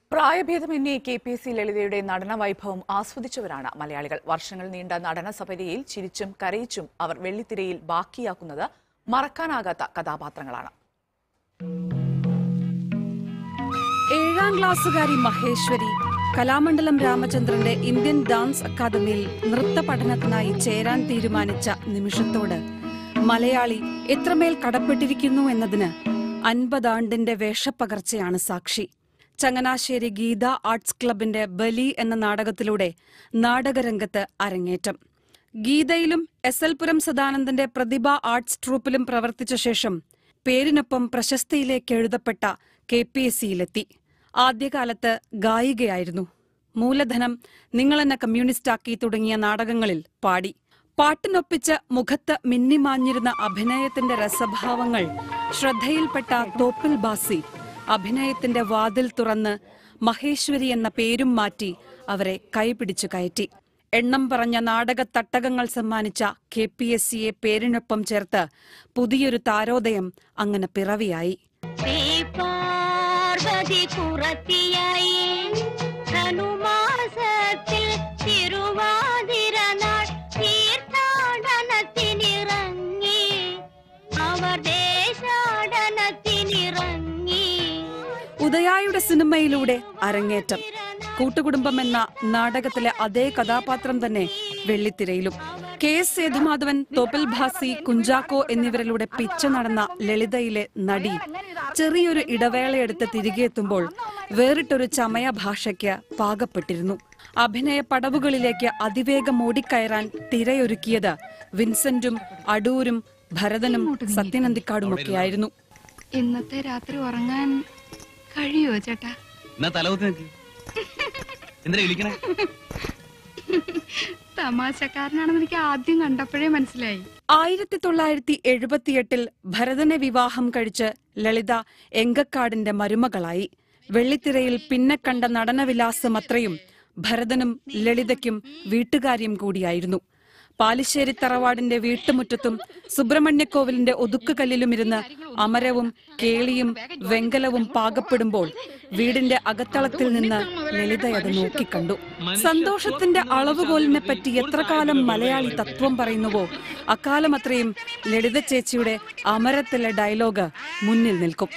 പ്രായഭേദമന്യേ KPSC ലളിതയുടെ നടന വൈഭവം ആസ്വദിച്ചവരാണ് മലയാളികൾ. വർഷങ്ങൾ നീണ്ട നടന സപര്യയിൽ ചിരിച്ചും കരയിച്ചും അവർ വെള്ളിത്തിരയിൽ ബാക്കിയാക്കുന്നത് മറക്കാനാകാത്ത കഥാപാത്രങ്ങളാണ്. 7ാം ക്ലാസ്സുകാരി മഹേശ്വരി കലാമണ്ഡലം രാമചന്ദ്രന്റെ ഇന്ത്യൻ ഡാൻസ് അക്കാദമിയിൽ നൃത്ത പഠനത്തിനായി ചേരാൻ തീരുമാനിച്ച നിമിഷത്തോട് മലയാളി എത്രമേൽ കടപ്പെട്ടിരിക്കുന്നു എന്നതിന് 50 ആണ്ടിന്റെ വേഷപ്പകർച്ചയാണ് സാക്ഷി. ചങ്ങനാശ്ശേരി ഗീത ആർട്സ് ക്ലബിന്റെ ബലി എന്ന നാടകത്തിലൂടെ നാടകരംഗത്ത് അരങ്ങേറ്റം. ഗീതയിലും SL പുരം സദാനന്ദന്റെ പ്രതിഭ ആർട്സ് ട്രൂപ്പിലും പ്രവർത്തിച്ച ശേഷം പേരിനൊപ്പം പ്രശസ്തിയിലേക്ക് എഴുതപ്പെട്ട KPSCയിലെത്തി. ആദ്യകാലത്ത് ഗായികയായിരുന്നു. മൂലധനം, നിങ്ങളെന്നെ കമ്മ്യൂണിസ്റ്റാക്കി തുടങ്ങിയ നാടകങ്ങളിൽ പാടി. പാട്ടിനൊപ്പിച്ച് മുഖത്ത് മിന്നിമാഞ്ഞിരുന്ന അഭിനയത്തിന്റെ രസഭാവങ്ങൾ ശ്രദ്ധയിൽപ്പെട്ട തോപ്പിൽ ബാസി അഭിനയത്തിന്റെ വാതിൽ തുറന്ന് മഹേശ്വരി എന്ന പേരും മാറ്റി അവരെ കൈപിടിച്ചു കയറ്റി. എണ്ണം പറഞ്ഞ നാടക തട്ടകങ്ങൾ സമ്മാനിച്ച KPSCയെ പേരിനൊപ്പം ചേർത്ത് പുതിയൊരു താരോദയം അങ്ങനെ പിറവിയായി. ഉദയായുടെ സിനിമയിലൂടെ അരങ്ങേറ്റം. കൂട്ടുകുടുംബം എന്ന നാടകത്തിലെ അതേ കഥാപാത്രം തന്നെ വെള്ളിത്തിരയിലും. KS സേതുമാധവൻ, തോപ്പിൽ ഭാസി, കുഞ്ചാക്കോ എന്നിവരിലൂടെ പിച്ച നടന്ന ലളിതയിലെ നടി ചെറിയൊരു ഇടവേളയെടുത്ത് തിരികെ എത്തുമ്പോൾ വേറിട്ടൊരു ചമയ ഭാഷയ്ക്ക് പാകപ്പെട്ടിരുന്നു. അഭിനയ പടവുകളിലേക്ക് അതിവേഗം ഓടിക്കയറാൻ തിരയൊരുക്കിയത് വിൻസെന്റും അടൂരും ഭരതനും സത്യനന്ദിക്കാടുമൊക്കെയായിരുന്നു. ഇന്നത്തെ രാത്രി ഉറങ്ങാൻ കഴിയോ ചേട്ടാ? തമാശക്കാരനാണെന്ന് എനിക്ക് ആദ്യം കണ്ടപ്പോഴേ മനസ്സിലായി. 1978 ഭരതനെ വിവാഹം കഴിച്ച് ലളിത എങ്കക്കാടിന്റെ മരുമകളായി. വെള്ളിത്തിരയിൽ പിന്നെ കണ്ട നടനവിലാസം അത്രയും ഭരതനും ലളിതയ്ക്കും വീട്ടുകാര്യം കൂടിയായിരുന്നു. പാലിശ്ശേരി തറവാടിന്റെ വീട്ടുമുറ്റത്തും സുബ്രഹ്മണ്യക്കോവിലിന്റെ ഒതുക്കുകല്ലിലുമിരുന്ന് അമരവും കേളിയും വെങ്കലവും പാകപ്പെടുമ്പോൾ വീടിന്റെ അകത്തളത്തിൽ നിന്ന് ലളിതയത് നോക്കിക്കണ്ടു. സന്തോഷത്തിന്റെ അളവുകോലിനെ പറ്റി എത്ര കാലം മലയാളി തത്വം പറയുന്നുവോ അക്കാലം അത്രയും ലളിത ചേച്ചിയുടെ അമരത്തിലെ ഡയലോഗ് മുന്നിൽ നിൽക്കും.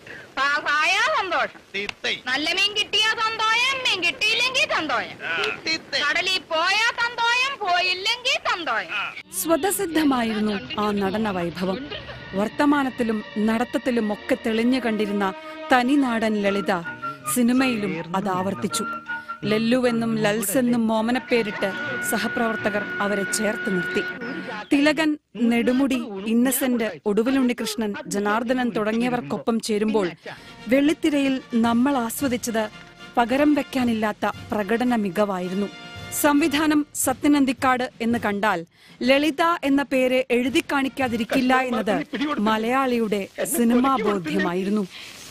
സന്തോഷം, നല്ല മീൻ കിട്ടിയാ സന്തോഷം, മീൻ കിട്ടിയില്ലെങ്കിൽ സന്തോഷം, കടലിൽ പോയാ സന്തോഷം, പോയില്ലെങ്കിൽ സന്തോഷം. സ്വതസിദ്ധമായിരുന്നു ആ നടന വൈഭവം. വർത്തമാനത്തിലും നടത്തത്തിലും ഒക്കെ തെളിഞ്ഞു കണ്ടിരുന്ന തനിനാടൻ ലളിത സിനിമയിലും അത് ആവർത്തിച്ചു. ലല്ലുവെന്നും ലൽസെന്നും മോമനപ്പേരിട്ട് സഹപ്രവർത്തകർ അവരെ ചേർത്ത് നിർത്തി. തിലകൻ, നെടുമുടി, ഇന്നസെന്റ്, ഒടുവിലുണ്ണികൃഷ്ണൻ, ജനാർദ്ദനൻ തുടങ്ങിയവർക്കൊപ്പം ചേരുമ്പോൾ വെള്ളിത്തിരയിൽ നമ്മൾ ആസ്വദിച്ചത് പകരം വെക്കാനില്ലാത്ത പ്രകടന മികവായിരുന്നു. സംവിധാനം സത്യനന്ദിക്കാട് എന്ന് കണ്ടാൽ ലളിത എന്ന പേര് എഴുതി കാണിക്കാതിരിക്കില്ല എന്നത് മലയാളിയുടെ സിനിമാ ബോധ്യമായിരുന്നു.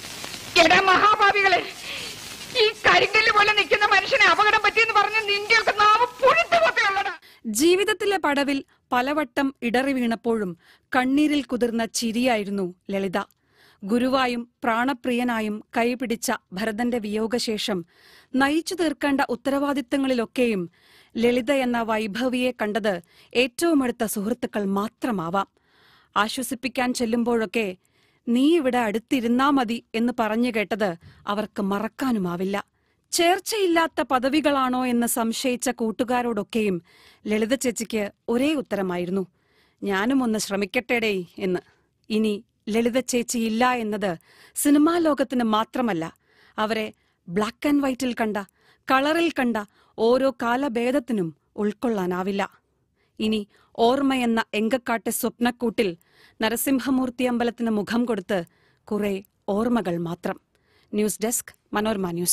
മഹാഭാവികളെ, ഈ കരിങ്കല്ല് പോലെ നിൽക്കുന്ന മനുഷ്യനെ അപകടം പറ്റിയെന്ന് പറഞ്ഞ് നിങ്ങൾക്ക് നാവ് പുഴുത്തുപോലെയുള്ളതാ. ജീവിതത്തിലെ പടവിൽ പലവട്ടം ഇടറി വീണപ്പോഴും കണ്ണീരിൽ കുതിർന്ന ചിരിയായിരുന്നു ലളിത. ഗുരുവായും പ്രാണപ്രിയനായും കൈപിടിച്ച ഭരതന്റെ വിയോഗശേഷം നയിച്ചു തീർക്കേണ്ട ഉത്തരവാദിത്തങ്ങളിലൊക്കെയും ലളിത എന്ന വൈഭവിയെ കണ്ടത് ഏറ്റവും അടുത്ത സുഹൃത്തുക്കൾ മാത്രമാവാം. ആശ്വസിപ്പിക്കാൻ ചെല്ലുമ്പോഴൊക്കെ നീ ഇവിടെ അടുത്തിരുന്നാ മതി എന്ന് പറഞ്ഞു കേട്ടത് അവർക്ക് മറക്കാനുമാവില്ല. ചേർച്ചയില്ലാത്ത പദവികളാണോ എന്ന് സംശയിച്ച കൂട്ടുകാരോടൊക്കെയും ലളിത ചേച്ചിക്ക് ഒരേ ഉത്തരമായിരുന്നു, ഞാനും ഒന്ന് ശ്രമിക്കട്ടേടേ എന്ന്. ഇനി ലളിത ചേച്ചി ഇല്ല എന്നത് സിനിമാ ലോകത്തിന് മാത്രമല്ല, അവരെ ബ്ലാക്ക് ആൻഡ് വൈറ്റിൽ കണ്ട, കളറിൽ കണ്ട ഓരോ കാലഭേദത്തിനും ഉൾക്കൊള്ളാനാവില്ല. ഇനി ഓർമ്മയെന്ന എങ്കക്കാട്ടെ സ്വപ്നക്കൂട്ടിൽ നരസിംഹമൂർത്തി അമ്പലത്തിന് മുഖം കൊടുത്ത് കുറെ ഓർമ്മകൾ മാത്രം. News desk, Manorama news.